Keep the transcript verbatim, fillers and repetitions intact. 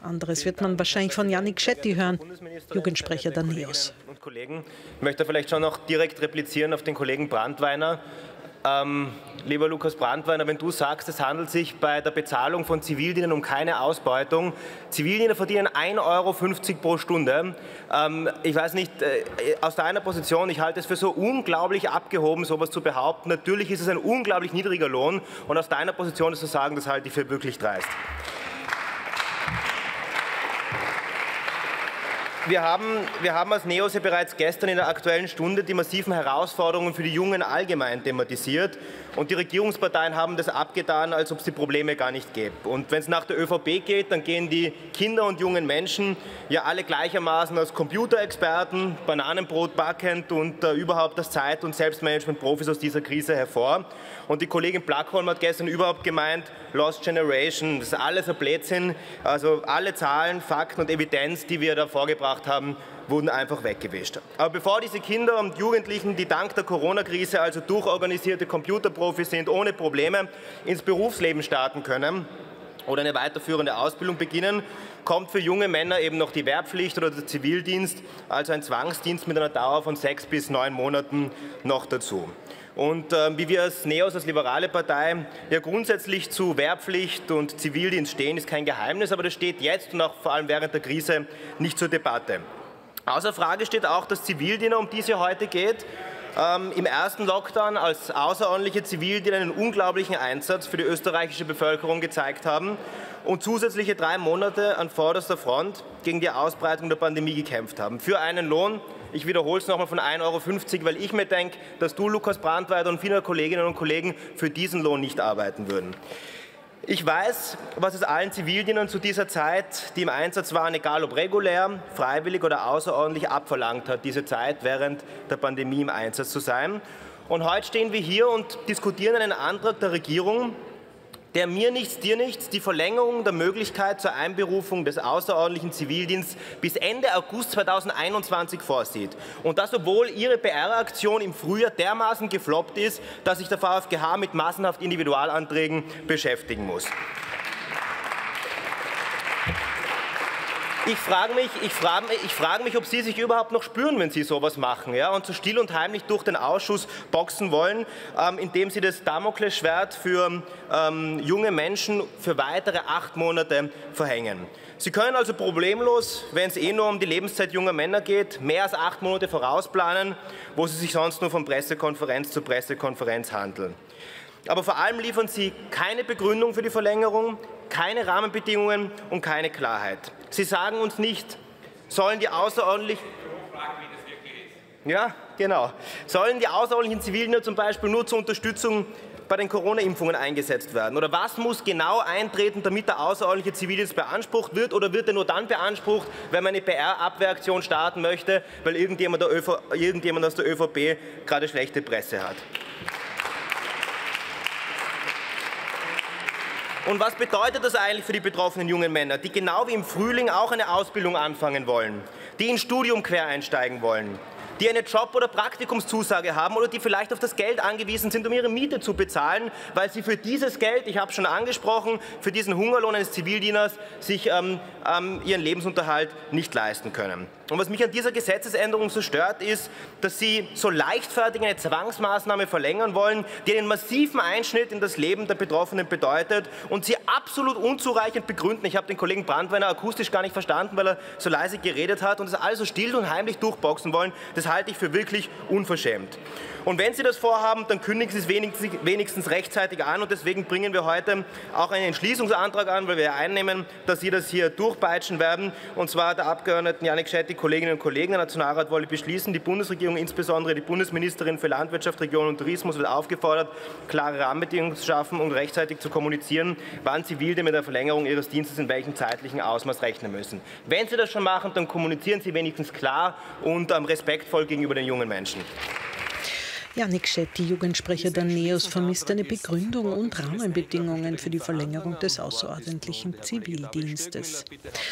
Anderes wird man wahrscheinlich von Jannik Shetty hören, Jugendsprecher der NEOS. Und Kollegen, ich möchte vielleicht schon noch direkt replizieren auf den Kollegen Brandweiner. Ähm, lieber Lukas Brandweiner, wenn du sagst, es handelt sich bei der Bezahlung von Zivildienern um keine Ausbeutung. Zivildiener verdienen ein Euro fünfzig pro Stunde. Ähm, ich weiß nicht, äh, aus deiner Position, ich halte es für so unglaublich abgehoben, sowas zu behaupten. Natürlich ist es ein unglaublich niedriger Lohn und aus deiner Position das zu sagen, das halte ich für wirklich dreist. Wir haben, wir haben als NEOS ja bereits gestern in der Aktuellen Stunde die massiven Herausforderungen für die Jungen allgemein thematisiert. Und die Regierungsparteien haben das abgetan, als ob es die Probleme gar nicht gäbe. Und wenn es nach der ÖVP geht, dann gehen die Kinder und jungen Menschen ja alle gleichermaßen als Computerexperten, Bananenbrot backend und äh, überhaupt als Zeit- und Selbstmanagement-Profis aus dieser Krise hervor. Und die Kollegin Plackholm hat gestern überhaupt gemeint, Lost Generation, das ist alles ein Blödsinn. Also alle Zahlen, Fakten und Evidenz, die wir da vorgebracht haben, wurden einfach weggewischt. Aber bevor diese Kinder und Jugendlichen, die dank der Corona-Krise also durchorganisierte Computerprofis sind, ohne Probleme ins Berufsleben starten können oder eine weiterführende Ausbildung beginnen, kommt für junge Männer eben noch die Wehrpflicht oder der Zivildienst, also ein Zwangsdienst mit einer Dauer von sechs bis neun Monaten noch dazu. Und äh, wie wir als NEOS, als liberale Partei, ja grundsätzlich zu Wehrpflicht und Zivildienst stehen, ist kein Geheimnis, aber das steht jetzt und auch vor allem während der Krise nicht zur Debatte. Außer Frage steht auch, dass Zivildiener, um die es hier heute geht, ähm, im ersten Lockdown als außerordentliche Zivildiener einen unglaublichen Einsatz für die österreichische Bevölkerung gezeigt haben und zusätzliche drei Monate an vorderster Front gegen die Ausbreitung der Pandemie gekämpft haben. Für einen Lohn, ich wiederhole es nochmal, von ein Euro fünfzig, weil ich mir denke, dass du, Lukas Brandweiner, und viele Kolleginnen und Kollegen für diesen Lohn nicht arbeiten würden. Ich weiß, was es allen Zivildienern zu dieser Zeit, die im Einsatz waren, egal ob regulär, freiwillig oder außerordentlich, abverlangt hat, diese Zeit während der Pandemie im Einsatz zu sein. Und heute stehen wir hier und diskutieren einen Antrag der Regierung, der mir nichts, dir nichts, die Verlängerung der Möglichkeit zur Einberufung des außerordentlichen Zivildienstes bis Ende August zweitausendeinundzwanzig vorsieht. Und das, obwohl Ihre P R-Aktion im Frühjahr dermaßen gefloppt ist, dass sich der VfGH mit massenhaft Individualanträgen beschäftigen muss. Ich frage mich, ich frage, ich frage mich, ob Sie sich überhaupt noch spüren, wenn Sie sowas machen, ja, und so still und heimlich durch den Ausschuss boxen wollen, ähm, indem Sie das Damoklesschwert für ähm, junge Menschen für weitere acht Monate verhängen. Sie können also problemlos, wenn es eh nur um die Lebenszeit junger Männer geht, mehr als acht Monate vorausplanen, wo Sie sich sonst nur von Pressekonferenz zu Pressekonferenz handeln. Aber vor allem liefern Sie keine Begründung für die Verlängerung, keine Rahmenbedingungen und keine Klarheit. Sie sagen uns nicht, sollen die außerordentlich ja, genau. Sollen die außerordentlichen Zivildiener zum Beispiel nur zur Unterstützung bei den Corona-Impfungen eingesetzt werden? Oder was muss genau eintreten, damit der außerordentliche Zivildienst beansprucht wird? Oder wird er nur dann beansprucht, wenn man eine P R-Abwehraktion starten möchte, weil irgendjemand, der ÖV, irgendjemand aus der ÖVP gerade schlechte Presse hat? Und was bedeutet das eigentlich für die betroffenen jungen Männer, die genau wie im Frühling auch eine Ausbildung anfangen wollen, die ins Studium quer einsteigen wollen, die eine Job- oder Praktikumszusage haben oder die vielleicht auf das Geld angewiesen sind, um ihre Miete zu bezahlen, weil sie für dieses Geld, ich habe es schon angesprochen, für diesen Hungerlohn eines Zivildieners sich ähm, ähm, ihren Lebensunterhalt nicht leisten können. Und was mich an dieser Gesetzesänderung so stört, ist, dass Sie so leichtfertig eine Zwangsmaßnahme verlängern wollen, die einen massiven Einschnitt in das Leben der Betroffenen bedeutet und sie absolut unzureichend begründen. Ich habe den Kollegen Brandweiner akustisch gar nicht verstanden, weil er so leise geredet hat und das alles so still und heimlich durchboxen wollen. Das halte ich für wirklich unverschämt. Und wenn Sie das vorhaben, dann kündigen Sie es wenigstens, wenigstens rechtzeitig an und deswegen bringen wir heute auch einen Entschließungsantrag an, weil wir einnehmen, dass Sie das hier durchpeitschen werden. Und zwar der Abgeordneten Jannik Shetty, Kolleginnen und Kollegen, der Nationalrat wolle beschließen, die Bundesregierung, insbesondere die Bundesministerin für Landwirtschaft, Region und Tourismus, wird aufgefordert, klare Rahmenbedingungen zu schaffen und rechtzeitig zu kommunizieren, wann Zivildiener mit der Verlängerung ihres Dienstes in welchem zeitlichen Ausmaß rechnen müssen. Wenn Sie das schon machen, dann kommunizieren Sie wenigstens klar und ähm, respektvoll gegenüber den jungen Menschen. Jannik Shetty, Jugendsprecher der NEOS, vermisst eine Begründung und Rahmenbedingungen für die Verlängerung des außerordentlichen Zivildienstes.